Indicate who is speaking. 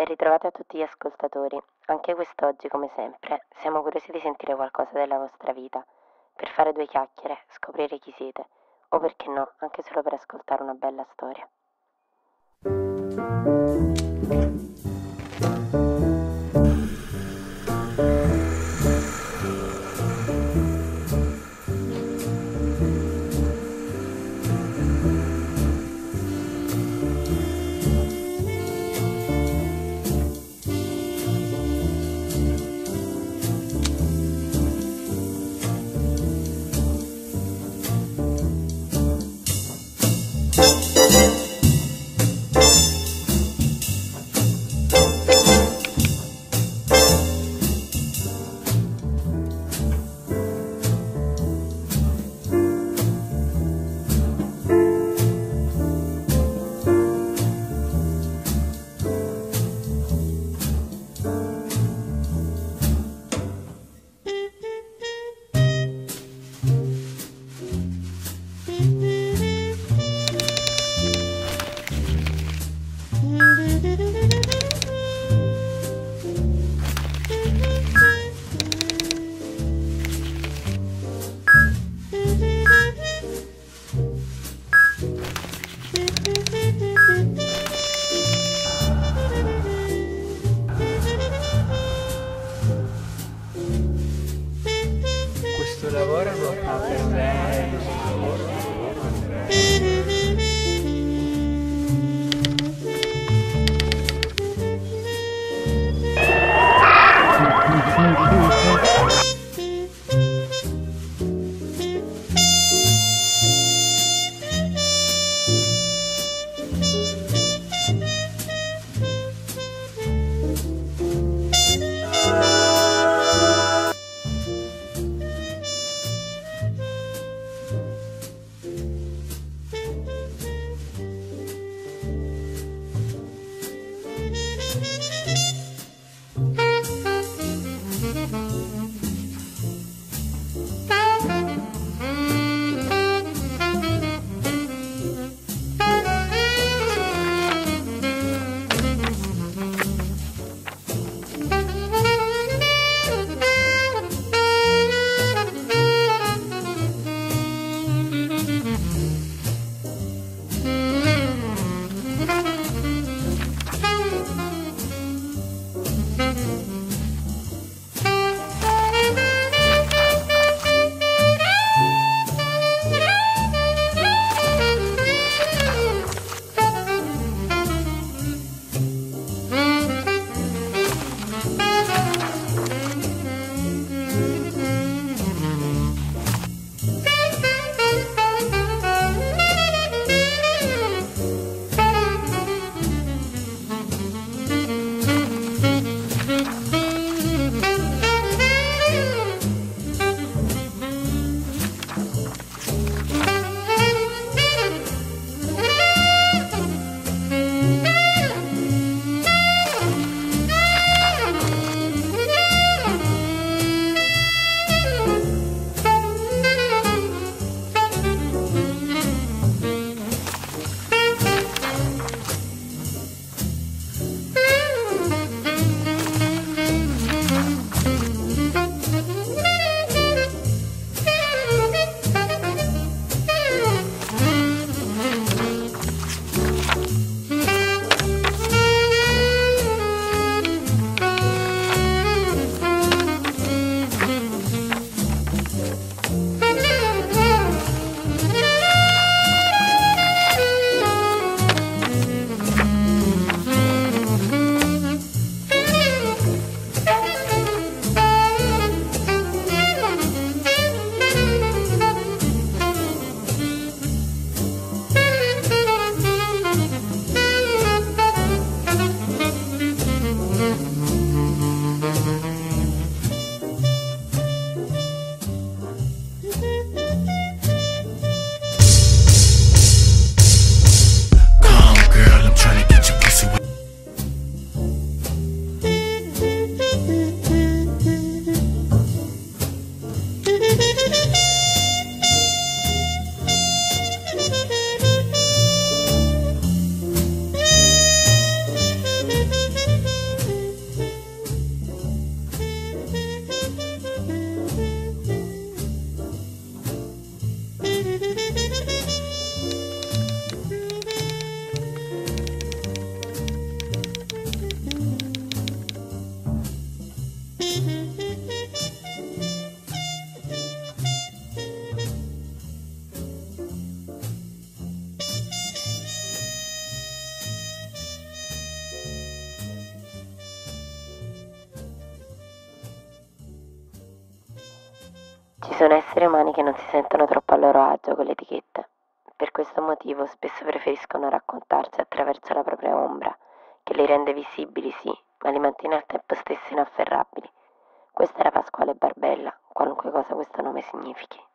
Speaker 1: Ben ritrovati a tutti gli ascoltatori. Anche quest'oggi, come sempre, siamo curiosi di sentire qualcosa della vostra vita, per fare due chiacchiere, scoprire chi siete, o perché no, anche solo per ascoltare una bella storia. Ci sono esseri umani che non si sentono troppo a loro agio con le etichette. Per questo motivo spesso preferiscono raccontarsi attraverso la propria ombra, che li rende visibili sì, ma li mantiene al tempo stesso inafferrabili. Questa era Pasquale Barbella, qualunque cosa questo nome significhi.